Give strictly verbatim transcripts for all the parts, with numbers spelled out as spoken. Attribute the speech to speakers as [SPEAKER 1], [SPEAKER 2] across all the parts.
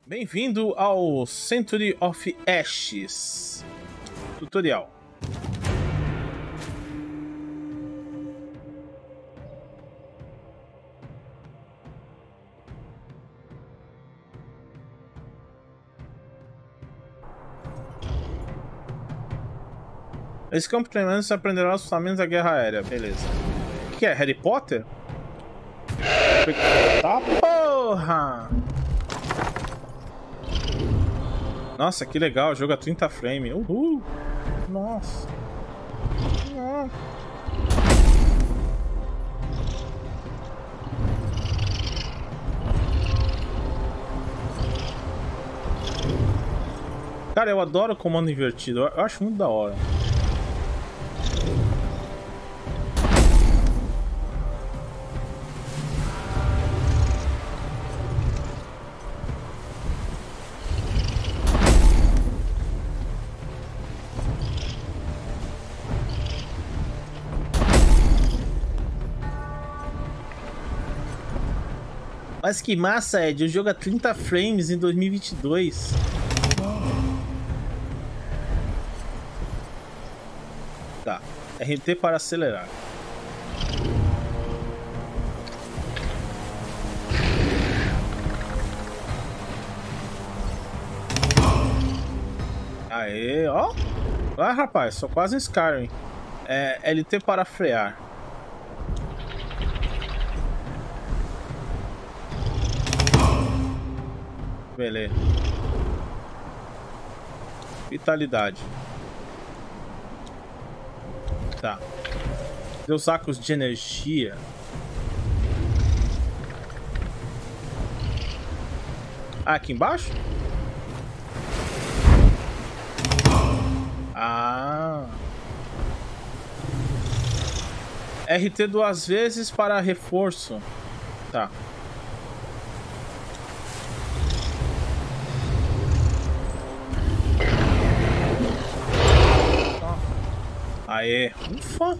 [SPEAKER 1] Bem-vindo ao Century of Ashes tutorial. Esse campo de treinamento você aprenderá os fundamentos da guerra aérea. Beleza. O que é? Harry Potter? Tá porra! Nossa, que legal. Joga trinta frames. Uhul! Nossa. Nossa. Cara, eu adoro o comando invertido. Eu acho muito da hora. Mas que massa, Ed. O jogo a trinta frames em dois mil e vinte e dois. Tá. R T para acelerar. Aê, ó. Ah, rapaz, sou quase um Skyrim. É, L T para frear. Beleza. Vitalidade. Tá. Deu sacos de energia. Ah, aqui embaixo? Ah. R T duas vezes para reforço. Tá. Aê, ufa!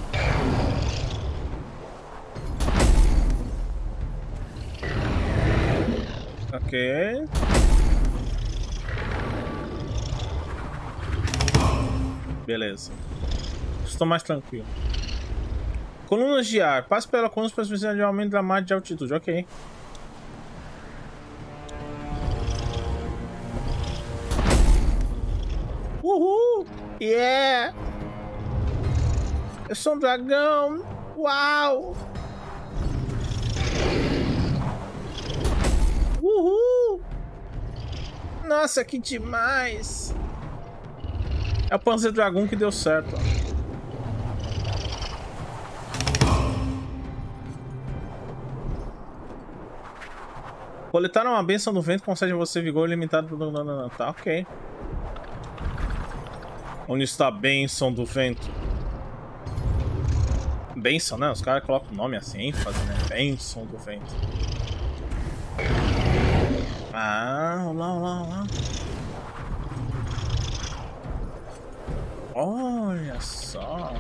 [SPEAKER 1] Ok. Beleza. Estou mais tranquilo. Colunas de ar. Passe pela coluna para precisar de aumento dramático de altitude. Ok. Uhul! Yeah! Eu sou um dragão! Uau! Uhul! Nossa, que demais! É o Panzer Dragon que deu certo. Coletar uma bênção do vento concede a você vigor limitado. Tá, ok. Onde está a bênção do vento? Benção, né? Os caras colocam o nome assim, ênfase, né? Benção do vento. Ah, olha lá, olha lá, olha lá. Olha só.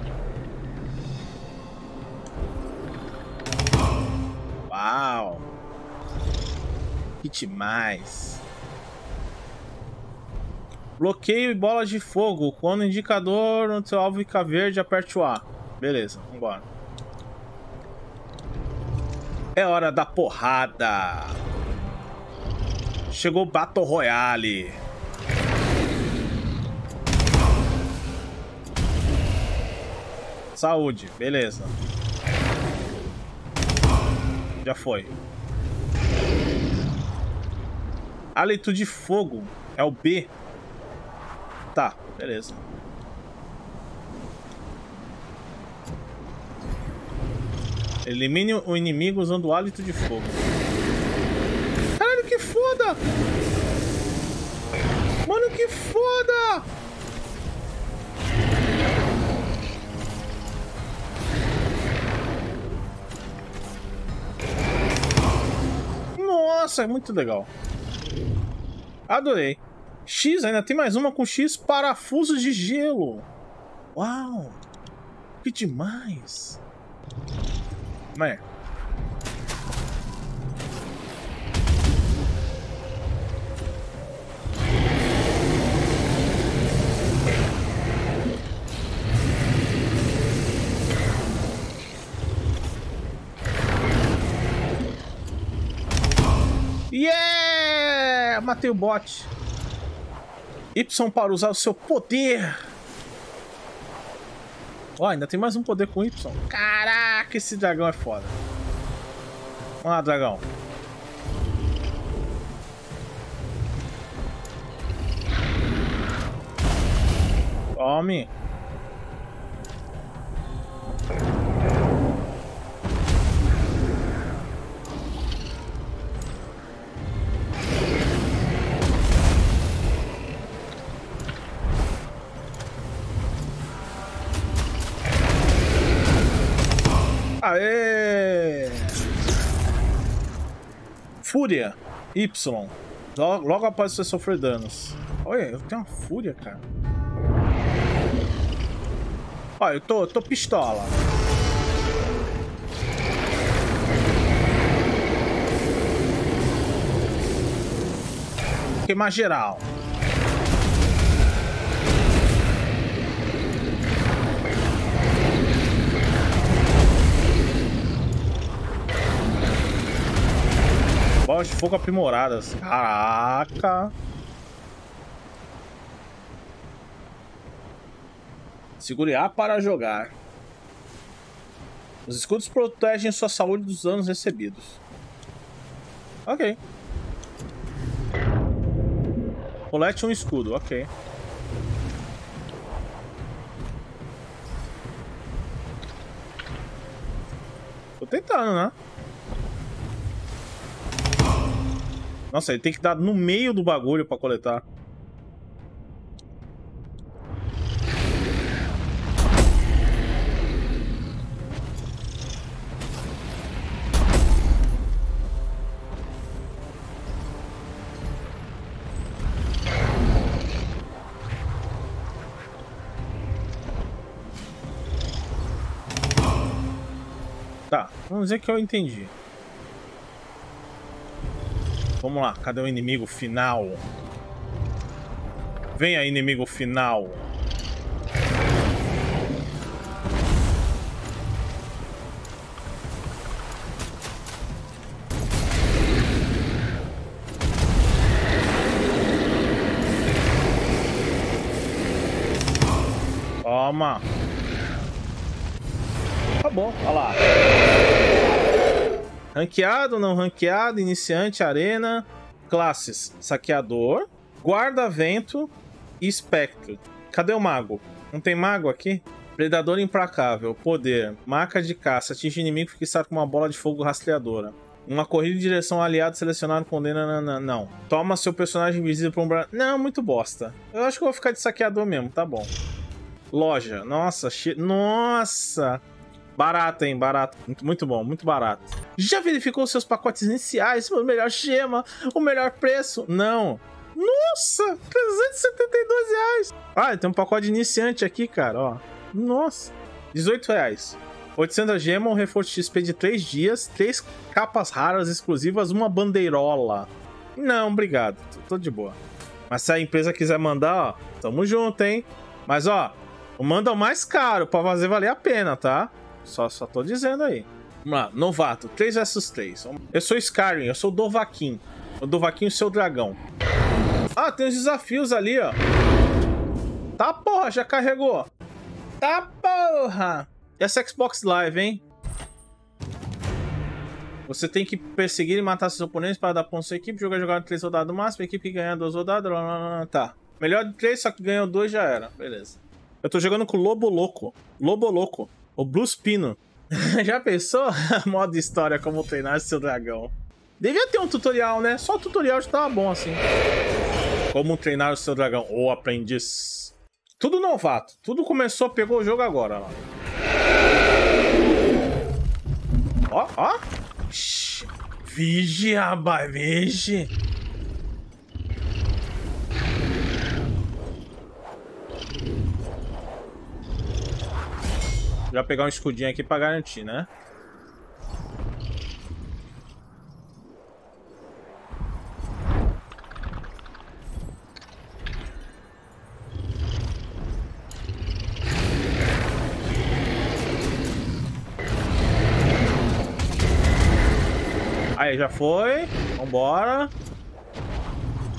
[SPEAKER 1] Uau. Que demais. Bloqueio e bolas de fogo. Quando o indicador no seu alvo fica verde, aperte o A. Beleza, vambora. É hora da porrada. Chegou o Battle Royale. Saúde, beleza. Já foi. Hálito de fogo. É o B. Tá, beleza. Elimine o inimigo usando o hálito de fogo. Caralho, que foda! Mano, que foda! Nossa, é muito legal. Adorei. X, ainda tem mais uma com X, parafusos de gelo. Uau! Que demais! Mas... É, matei o bot. Y para usar o seu poder. Ó, ainda tem mais um poder com Y. Caraca, esse dragão é foda. Vamos lá, dragão. Tome. Aê! Fúria Y. Logo, logo após você sofrer danos. Olha, eu tenho uma fúria, cara. Olha, eu tô, eu tô pistola. Queimar geral. Bolas de fogo aprimoradas. Caraca. Segure A para jogar. Os escudos protegem sua saúde dos danos recebidos. Ok. Colete um escudo, ok. Tô tentando, né? Nossa, ele tem que dar no meio do bagulho pra coletar. Tá, vamos dizer que eu entendi. Vamos lá, cadê o inimigo final? Venha, inimigo final. Toma. Acabou, olha lá. Ranqueado, não ranqueado, iniciante, arena, classes, saqueador, guarda-vento e espectro. Cadê o mago? Não tem mago aqui? Predador implacável, poder, marca de caça, atinge inimigo que está com uma bola de fogo rastreadora. Uma corrida em direção ao aliado selecionado condena... Não, não. Toma seu personagem invisível para um... Bra... Não, muito bosta. Eu acho que eu vou ficar de saqueador mesmo, tá bom. Loja, nossa, che... Nossa... Barato, hein? Barato. Muito, muito bom, muito barato. Já verificou seus pacotes iniciais? O melhor gema? O melhor preço? Não. Nossa! trezentos e setenta e dois reais. Ah, tem um pacote iniciante aqui, cara, ó. Nossa. dezoito reais. oitocentas gemas, um reforço X P de três dias, três capas raras exclusivas, uma bandeirola. Não, obrigado. Tô, tô de boa. Mas se a empresa quiser mandar, ó, tamo junto, hein? Mas, ó, manda o mais caro pra fazer valer a pena, tá? Só, só tô dizendo aí. Vamos lá, novato, três versus três. Eu sou Skyrim, eu sou o Dovahkiin. O Dovahkiin, o seu dragão. Ah, tem os desafios ali, ó. Tá, porra, já carregou. Tá, porra. Essa Xbox Live, hein? Você tem que perseguir e matar seus oponentes para dar ponto à sua equipe. Jogar jogar três rodadas no máximo. A equipe que ganhar duas rodadas. Tá. Melhor de três, só que ganhou dois já era. Beleza. Eu tô jogando com o Lobo Louco. Lobo Louco. O Bruce Pino. Já pensou? Modo história, como treinar seu dragão. Devia ter um tutorial, né? Só o tutorial já tava bom assim. Como treinar o seu dragão. Ou aprendiz. Tudo novato. Tudo começou, pegou o jogo agora. Ó, ó. ó. Vige, rapaz, vige. Já pegar um escudinho aqui pra garantir, né? Aí, já foi. Vambora.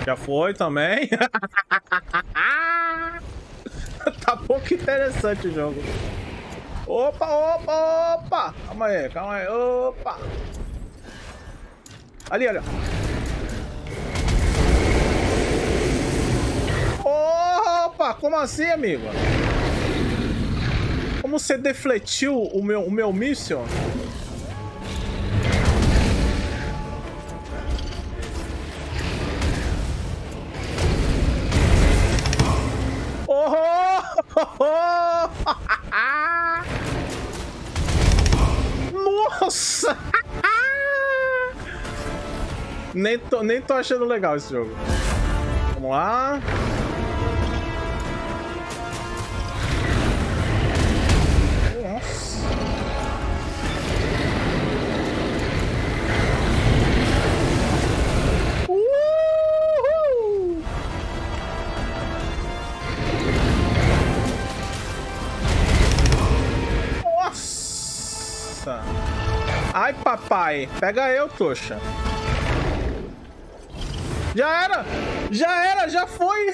[SPEAKER 1] Já foi também. Tá pouco interessante o jogo. Opa, opa, opa. Calma aí, calma aí. Opa. Ali, olha. Opa, como assim, amigo? Como você defletiu o meu, o meu míssil? Nossa! nem, tô, nem tô achando legal esse jogo. Vamos lá. Nossa. Uhul! Nossa! Ai, papai! Pega eu, trouxa! Já era! Já era! Já foi!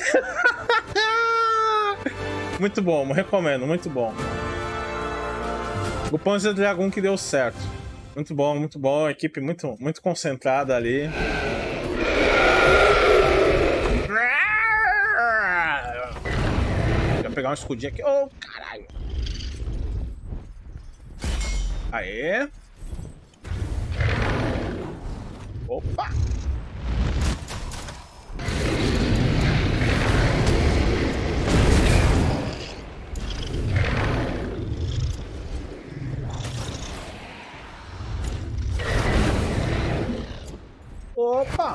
[SPEAKER 1] Muito bom, recomendo, muito bom. O Panzer Dragoon que deu certo. Muito bom, muito bom. Equipe muito, muito concentrada ali. Vou pegar um escudinho aqui. Oh, caralho! Aê! Opa! Opa!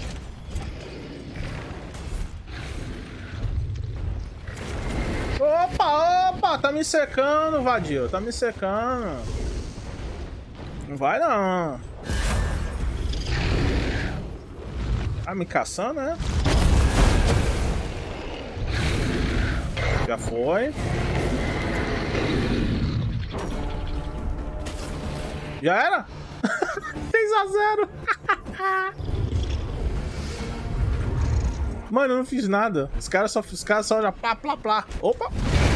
[SPEAKER 1] Opa, opa! Tá me secando, vadio. Tá me secando. Não vai, não. Tá me caçando, né? Já foi. Já era? três a zero. Mano, eu não fiz nada. Os caras só, os caras só já plá, plá, plá. Opa!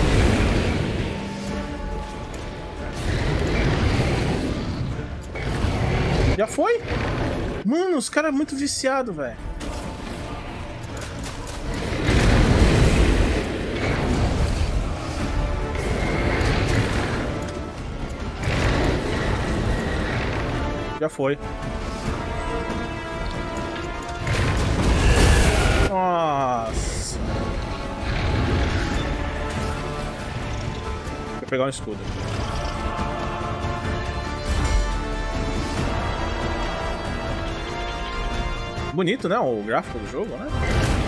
[SPEAKER 1] Já foi? Mano, os caras é muito viciados, velho. Já foi. Nossa. Vou pegar um escudo. Bonito, né? O gráfico do jogo, né?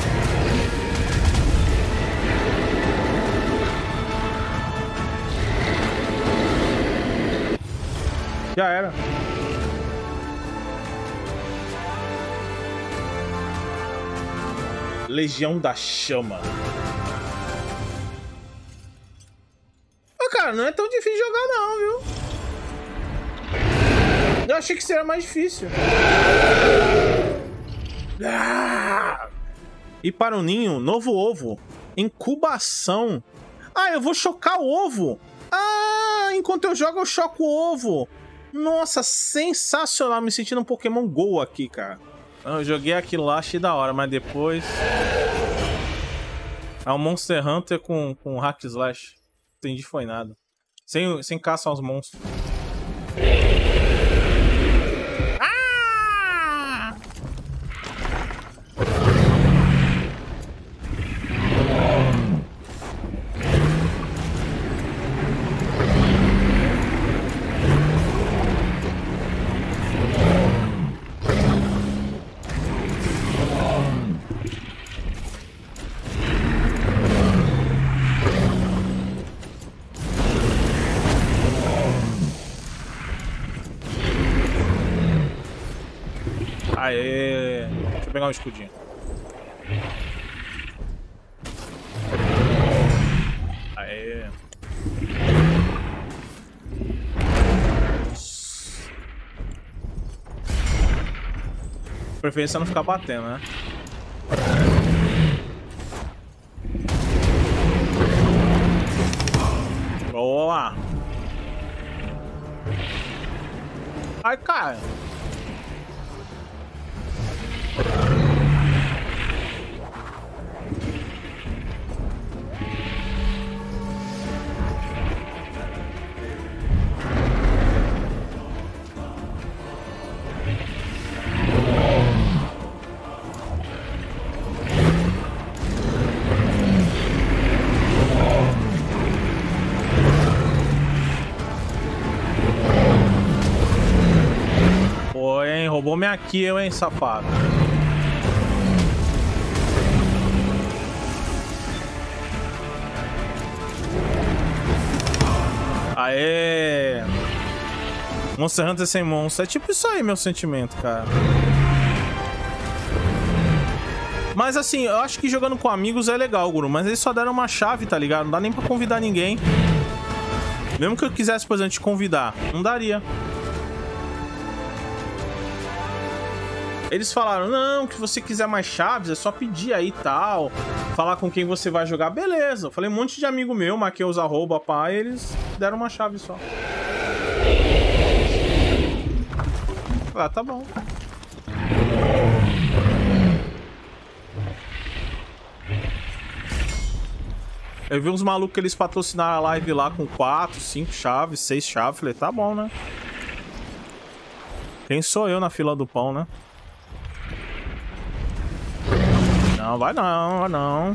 [SPEAKER 1] Já era. Legião da Chama. Oh, cara, não é tão difícil jogar não, viu? Eu achei que seria mais difícil. Ah! E para o ninho, novo ovo. Incubação. Ah, eu vou chocar o ovo. Ah, enquanto eu jogo eu choco o ovo. Nossa, sensacional. Me sentindo um Pokémon Go aqui, cara. Eu joguei aquilo lá, achei da hora, mas depois... É um Monster Hunter com, com Hack Slash. Não entendi, foi nada. Sem, sem caça aos monstros. Ah! Aê! Deixa eu pegar um escudinho. Aê! Preferência não ficar batendo, né? Boa. Ai, cara. Roubou minha kill, hein, safado. Aê! Monster Hunter sem monstro. É tipo isso aí, meu sentimento, cara. Mas assim, eu acho que jogando com amigos é legal, Guru. Mas eles só deram uma chave, tá ligado? Não dá nem pra convidar ninguém. Mesmo que eu quisesse, por exemplo, te convidar, não daria. Eles falaram, não, que você quiser mais chaves, é só pedir aí e tal. Falar com quem você vai jogar, beleza. Eu falei um monte de amigo meu, marquei os arroba, pá, e eles deram uma chave só. Ah, tá bom. Eu vi uns malucos que eles patrocinaram a live lá com quatro, cinco chaves, seis chaves. Falei, tá bom, né? Quem sou eu na fila do pão, né? Não, vai não, vai não.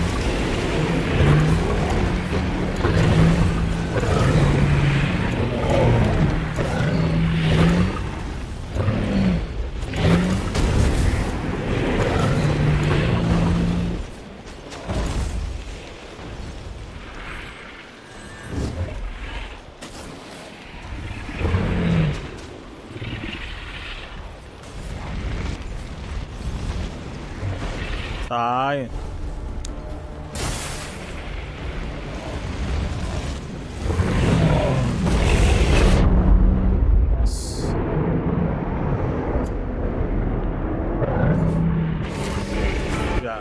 [SPEAKER 1] Sai. Já.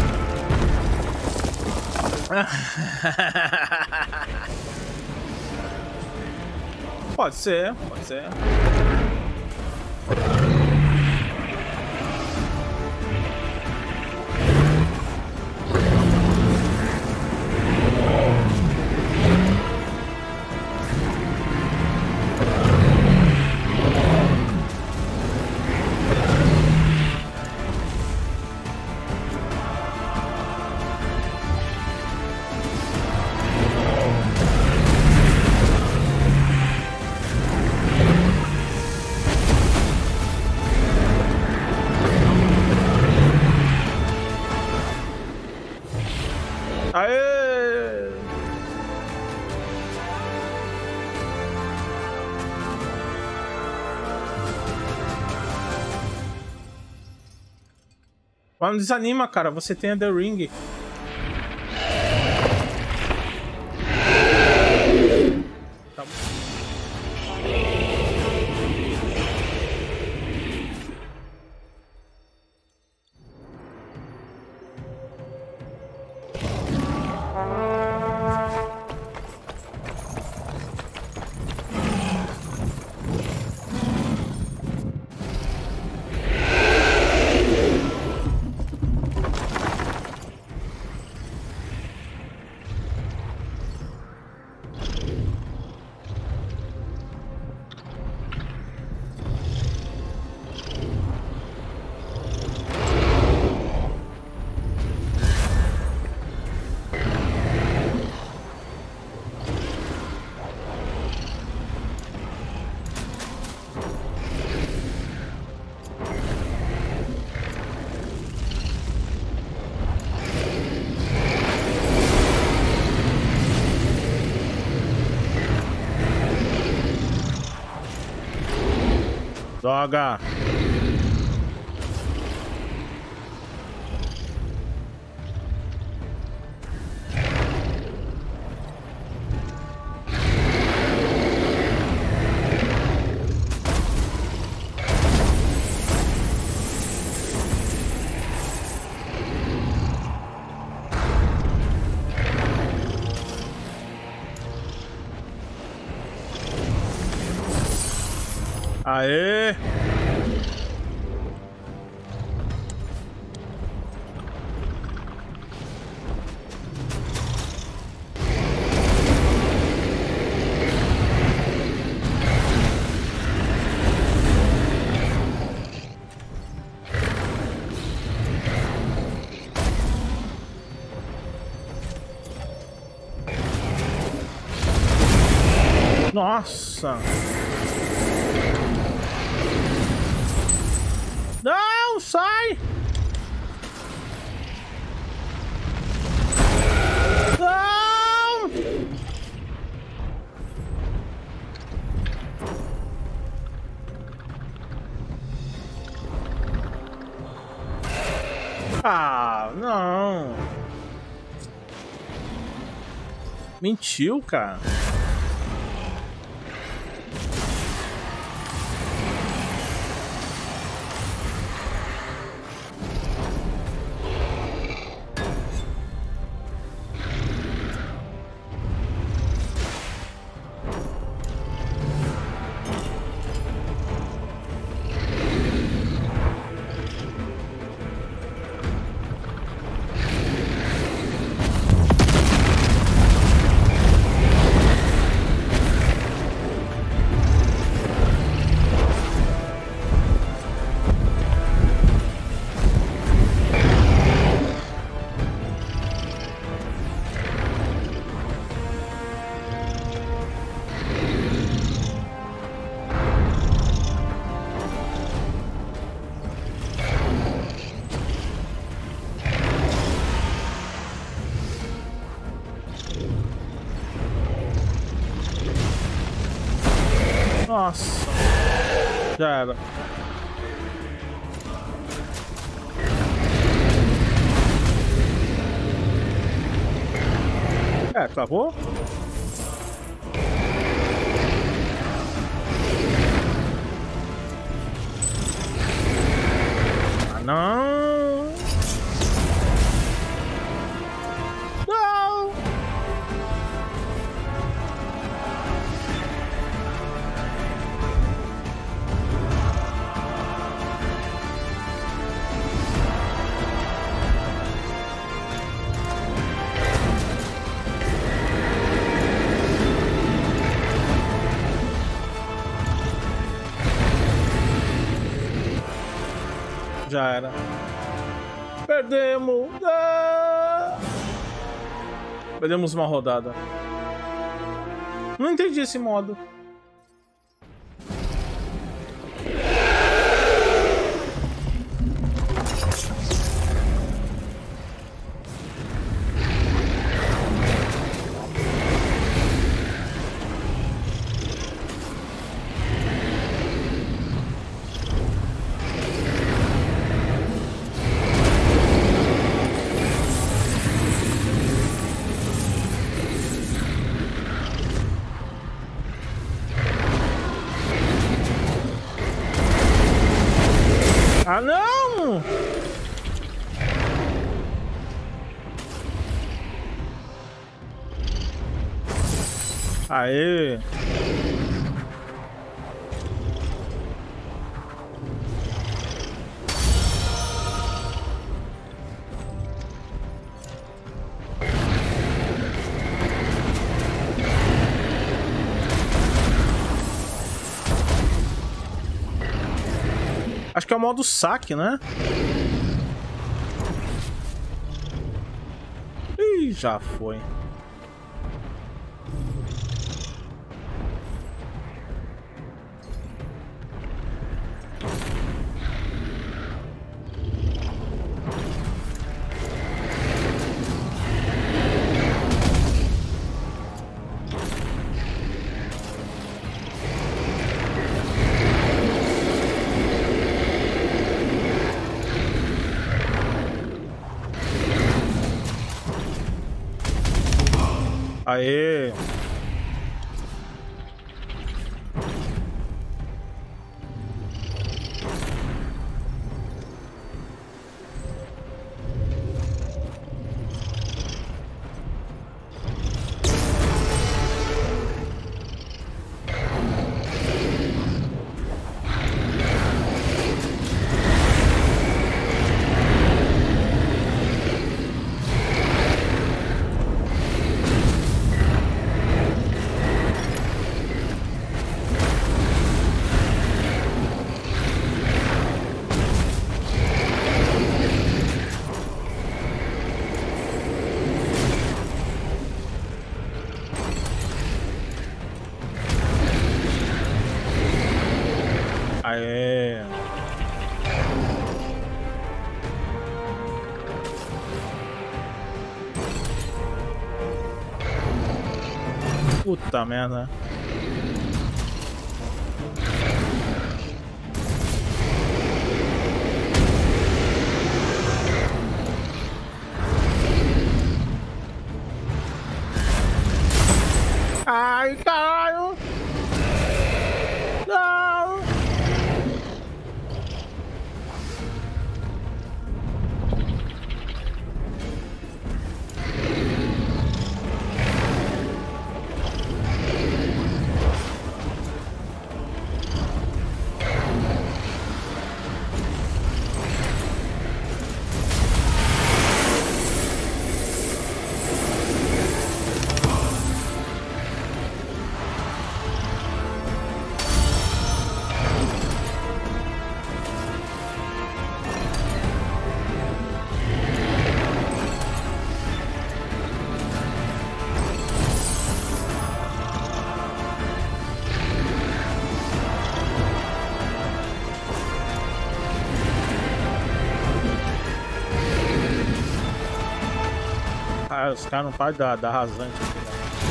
[SPEAKER 1] Pode ser, pode ser. Aê! Mas não desanima, cara. Você tem a The Ring. Tá bom. Droga! Aê! Nossa! Não, sai! Não! Ah, não! Mentiu, cara. Nossa, já era. É, acabou? Ah, não! Não! Já era. Perdemos! Ah! Perdemos uma rodada. Não entendi esse modo. Ah, não! Aê! Acho que é o modo saque, né? Ih, já foi. Aê! Aê. Puta merda. Ai, caralho! Não! Ah, os caras não param da, da rasante aqui,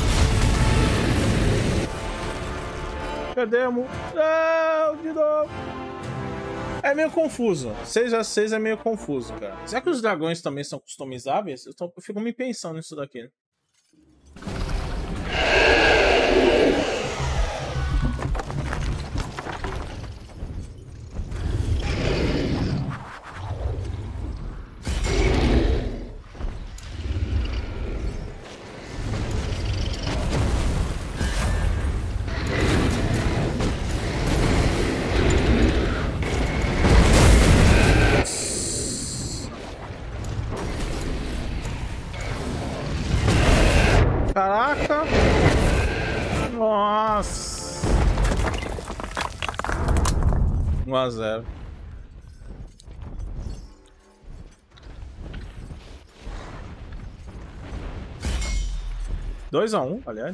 [SPEAKER 1] né? Perdemos! Não, de novo! É meio confuso. seis a seis é meio confuso, cara. Será que os dragões também são customizáveis? Eu, tô, eu fico me pensando nisso daqui. Caraca! Nossa! um a zero. dois a um, aliás.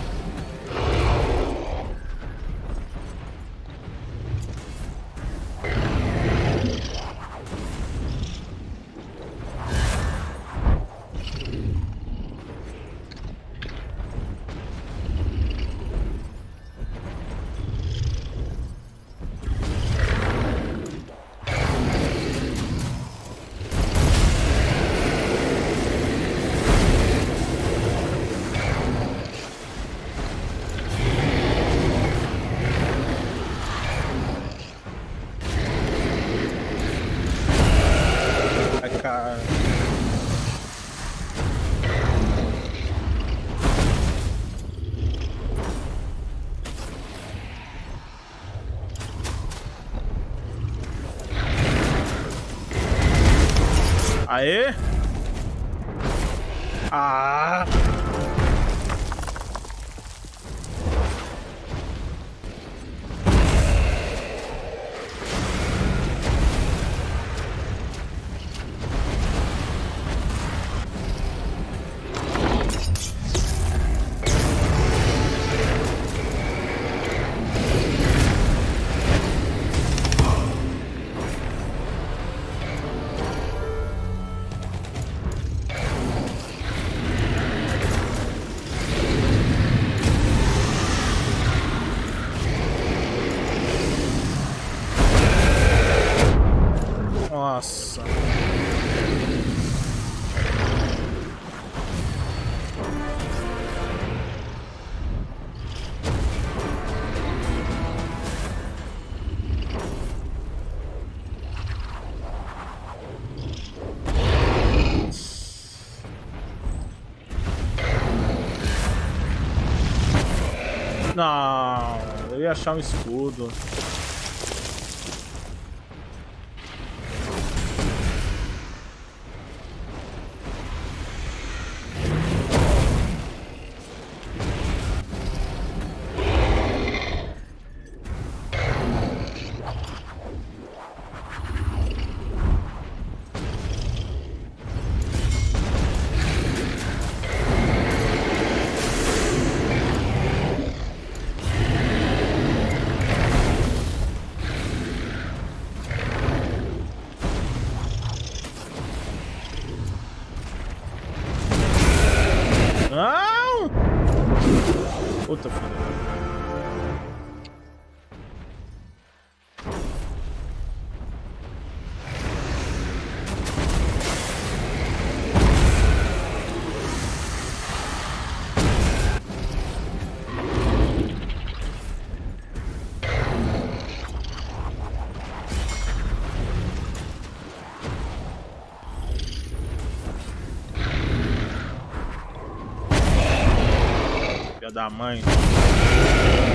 [SPEAKER 1] Aê! Ah! Nossa. Não, eu ia achar um escudo. da mãe.